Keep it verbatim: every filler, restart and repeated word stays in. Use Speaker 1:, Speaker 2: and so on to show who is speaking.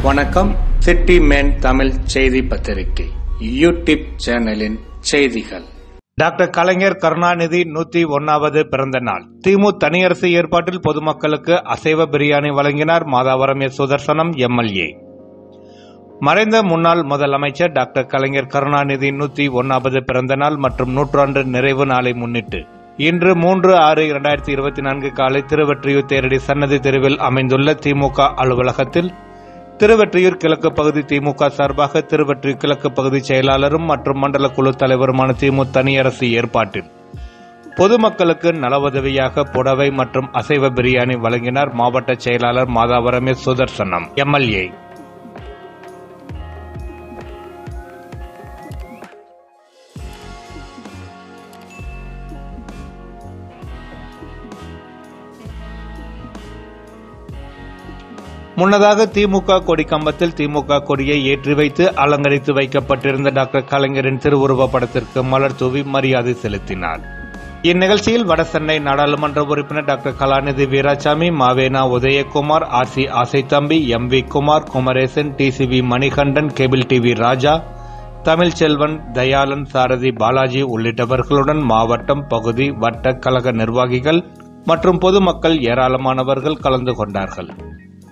Speaker 1: வணக்கம். City man Tamil செய்தி பத்திரிகை யூடியூப் சேனலின் செய்திகள். டாக்டர் கலைஞர் கருணாநிதி நூத்தி ஒன்னாவது பிறந்த நாள். திமு தனியரசு ஏற்பாட்டில் பொதுமக்களுக்கு அசைவ பிரியாணி வழங்கினார் மாதாவரம் எஸ் சுதர்சனம் எம்எல்ஏ. மறைந்த முன்னாள் முதலமைச்சர் டாக்டர் கலைஞர் கருணாநிதி நூத்தி ஒன்னாவது பிறந்த நாள் மற்றும் நூற்றாண்டு நிறைவு நாளை முன்னிட்டு இன்று மூன்று ஆறு இரண்டாயிரத்தி இருபத்தி நான்கு காலை திருவெற்றியூர் தேரடி சன்னதி தெருவில் அமைந்துள்ள திமுக அலுவலகத்தில் திருவெற்றியூர் கிழக்கு பகுதி திமுக சார்பாக திருவெற்றியூர் கிழக்கு பகுதி செயலாளரும் மற்றும் மண்டல குழு தலைவருமான திமு தனியரசு ஏற்பாட்டில் பொதுமக்களுக்கு நல உதவியாக புடவை மற்றும் அசைவ பிரியாணி வழங்கினார் மாவட்ட செயலாளர் மாதாவரம் எஸ் சுதர்சனம் எம்எல்ஏ. முன்னதாக திமுக கொடி கம்பத்தில் திமுக கொடியை ஏற்றி வைத்து அலங்கரித்து வைக்கப்பட்டிருந்த டாக்டர் கலைஞரின் திருவுருவ படத்திற்கு மலர் தூவி மரியாதை செலுத்தினார். இந்நிகழ்ச்சியில் வடசென்னை நாடாளுமன்ற உறுப்பினர் டாக்டர் கலாநிதி வீராசாமி, மாவேனா Udhayakumar, R C Asaithambi, M V Kumar, Kumaresan, T C V Manikandan, cable TV Raja, Tamilselvan, Dayalan, Sarathi Balaji உள்ளிட்டவர்களுடன் மாவட்டம், பகுதி, வட்ட கழக நிர்வாகிகள் மற்றும் பொதுமக்கள் ஏராளமானவர்கள் கலந்து கொண்டார்கள்.